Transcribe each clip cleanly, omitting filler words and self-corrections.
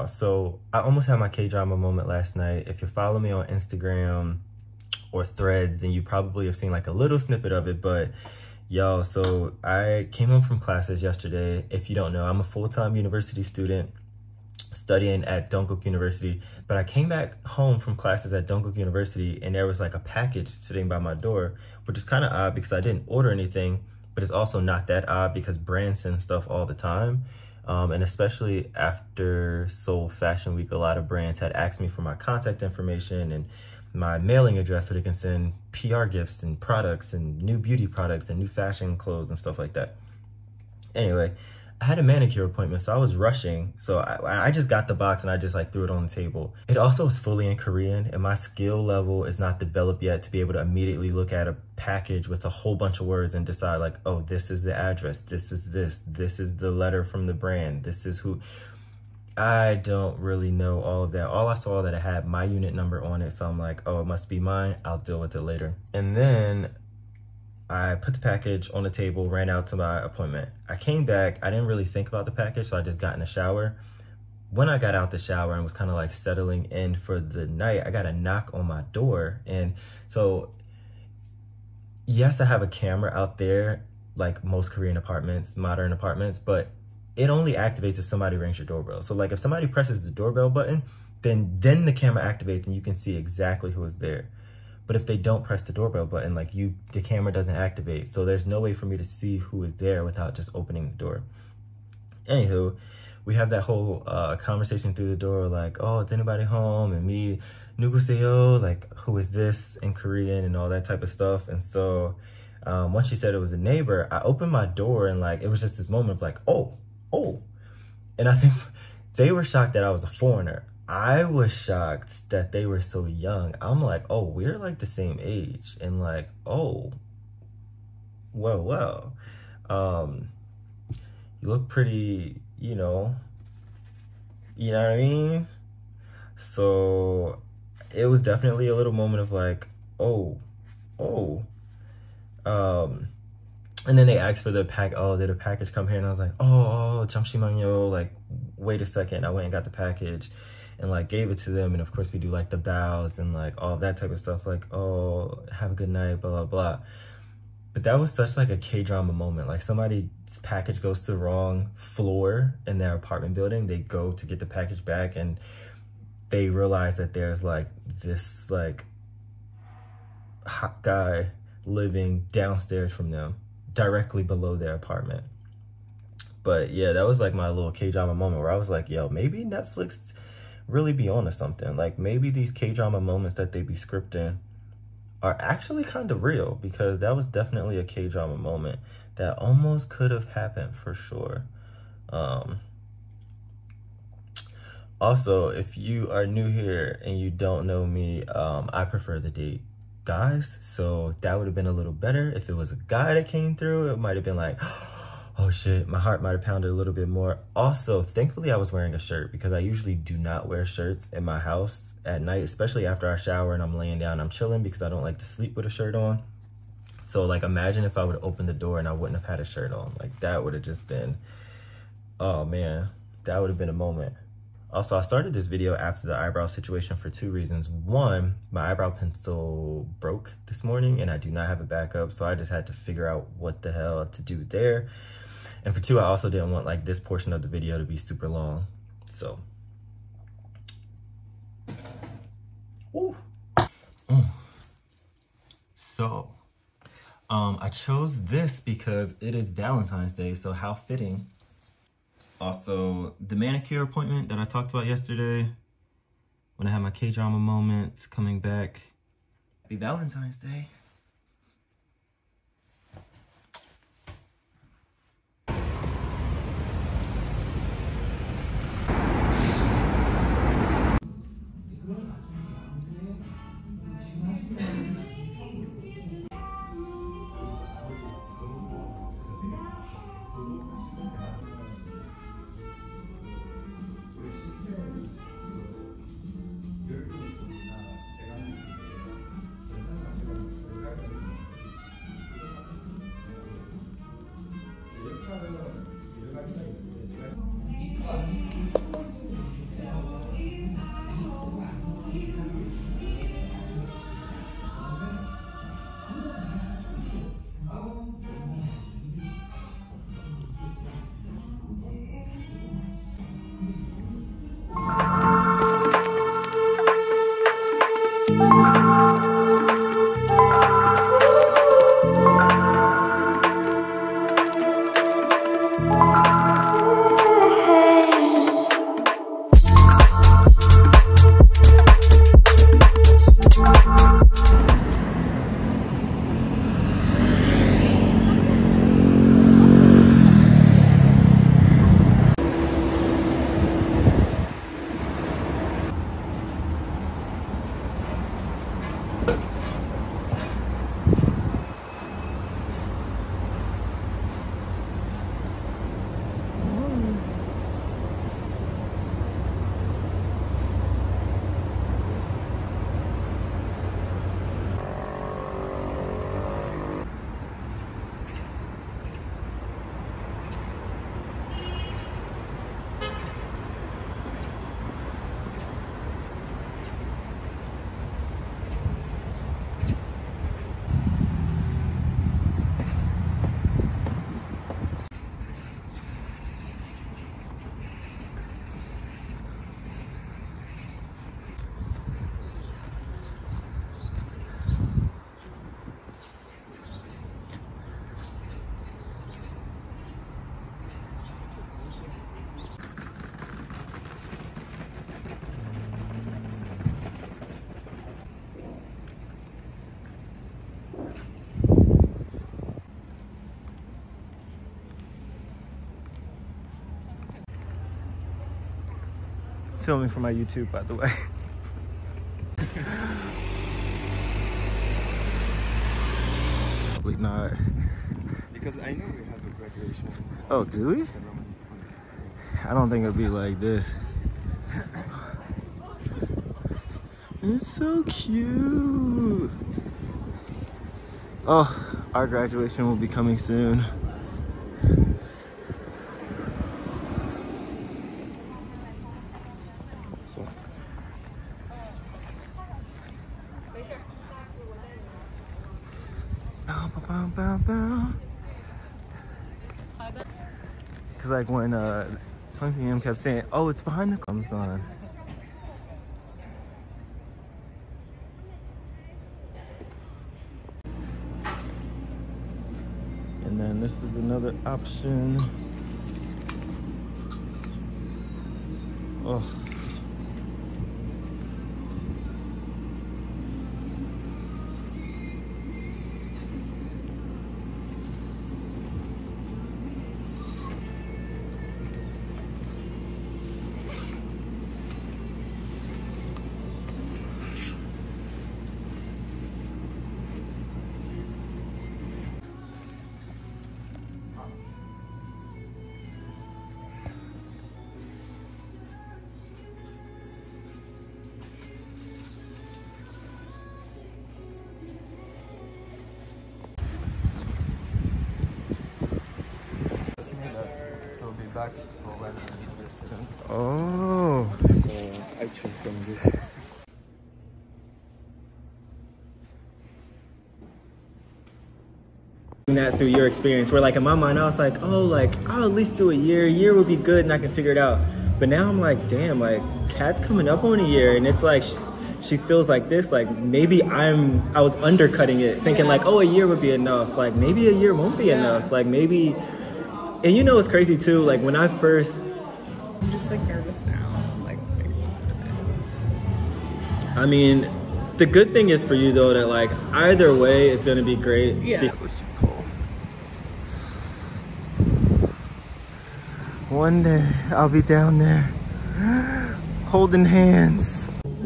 y'all. So I almost had my K-drama moment last night. If you follow me on Instagram or Threads, then you probably have seen like a little snippet of it. But y'all, so I came home from classes yesterday. If you don't know, I'm a full-time university student studying at Dongguk University. But I came back home from classes at Dongguk University and there was like a package sitting by my door, which is kind of odd because I didn't order anything, but it's also not that odd because brands send stuff all the time. And especially after Seoul Fashion Week, a lot of brands had asked me for my contact information and my mailing address so they can send PR gifts and products and new beauty products and new fashion clothes and stuff like that. Anyway, I had a manicure appointment, so I was rushing. So I just got the box and I just like threw it on the table. It also is fully in Korean and my skill level is not developed yet to be able to immediately look at a package with a whole bunch of words and decide like, oh, this is the address, this is the letter from the brand, this is who. I don't really know all of that. All I saw that it had my unit number on it, so I'm like, oh, it must be mine, I'll deal with it later. And then I put the package on the table, ran out to my appointment. I came back, I didn't really think about the package, so I just got in the shower. When I got out the shower and was kind of like settling in for the night, I got a knock on my door. And so, yes, I have a camera out there, like most Korean apartments, modern apartments, but it only activates if somebody rings your doorbell. So like if somebody presses the doorbell button, then the camera activates and you can see exactly who is there. But if they don't press the doorbell button, like the camera doesn't activate. So there's no way for me to see who is there without just opening the door. Anywho, we have that whole conversation through the door, like, oh, is anybody home? And me, 누구세요? Like, who is this in Korean and all that type of stuff. And so once she said it was a neighbor, I opened my door and like, it was just this moment of like, oh. And I think they were shocked that I was a foreigner. I was shocked that they were so young. I'm like, oh, we're like the same age. And like, oh, well. You look pretty, you know what I mean? So it was definitely a little moment of like, oh. And then they asked for the pack. Oh, did a package come here? And I was like, oh, 잠시만요. Like, wait a second. I went and got the package and like gave it to them. And of course we do like the bows and like all that type of stuff. Like, oh, have a good night, blah, blah, blah. But that was such like a K-drama moment. Like somebody's package goes to the wrong floor in their apartment building. They go to get the package back and they realize that there's like this like hot guy living downstairs from them, directly below their apartment. But yeah, that was like my little K-drama moment where I was like, yo, maybe Netflix really be on to something. Like maybe these K-drama moments that they be scripting are actually kind of real, because that was definitely a K-drama moment that almost could have happened for sure. Also, if you are new here and you don't know me, I prefer the date guys, so that would have been a little better. If it was a guy that came through, it might have been like, oh shit, my heart might have pounded a little bit more. Also, thankfully I was wearing a shirt, because I usually do not wear shirts in my house at night, especially after I shower and I'm laying down, I'm chilling, because I don't like to sleep with a shirt on. So like, imagine if I would have opened the door and I wouldn't have had a shirt on. Like that would have just been, oh man, that would have been a moment. Also, I started this video after the eyebrow situation for two reasons. One, my eyebrow pencil broke this morning and I do not have a backup, so I just had to figure out what the hell to do there. And for two, I also didn't want like this portion of the video to be super long. So, ooh. So, I chose this because it is Valentine's Day, so how fitting. Also, the manicure appointment that I talked about yesterday, when I had my K-drama moment coming back. Happy Valentine's Day. filming for my YouTube, by the way. Probably not. Because I know we have a graduation. Oh, do we? I don't think it'll be like this. It's so cute. Oh, our graduation will be coming soon. Cause like when Tongsim kept saying, "Oh, it's behind the comes on." And then this is another option. Oh. Back for when we meet the students. Oh. So I choose Dongguk. That through your experience, where like in my mind I was like, oh, like I'll at least do a year would be good and I can figure it out. But now I'm like, damn, like Kat's coming up on a year and it's like she feels like this, like maybe I was undercutting it, thinking like, oh, a year would be enough, like maybe a year won't be enough, like maybe. And you know it's crazy too, like when I first, I'm just like nervous now. Like, I mean, the good thing is for you though that like either way it's gonna be great. Yeah. One day I'll be down there holding hands.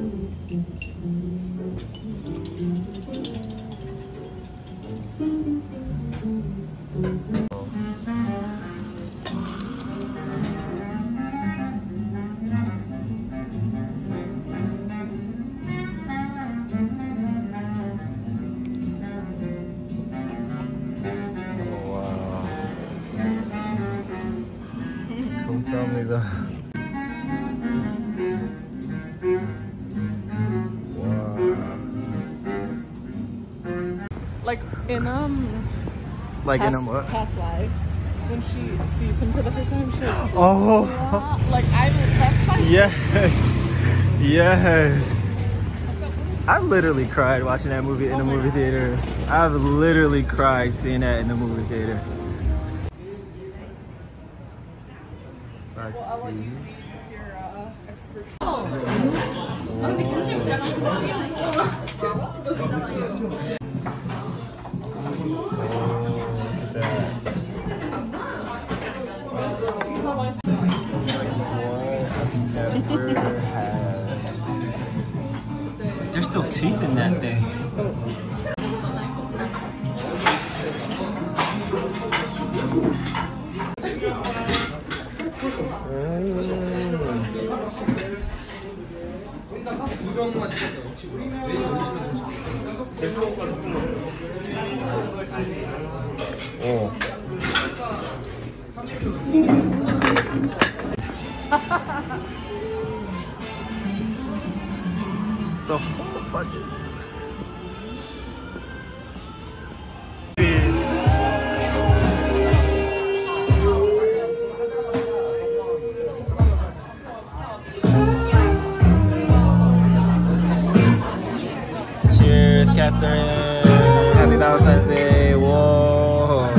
감사합니다. like in Like past, in what? past lives, when she sees him for the first time, she's like, Oh. wow. Like that's my Yes. Yes. I literally cried watching that movie in the movie theaters. I've literally cried seeing that in the movie theaters. Let's see. There's still teeth in that thing. Oh. So what the fuck is Cheers, Catherine. Happy Valentine's Day. Whoa.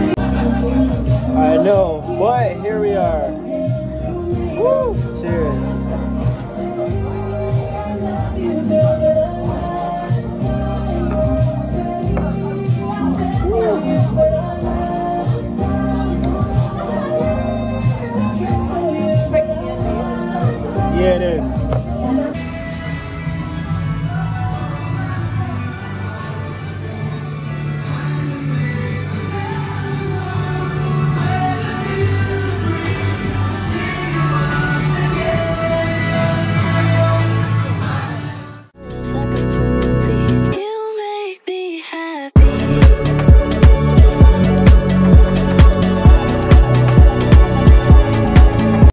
I know, but here we are. Woo! Cheers.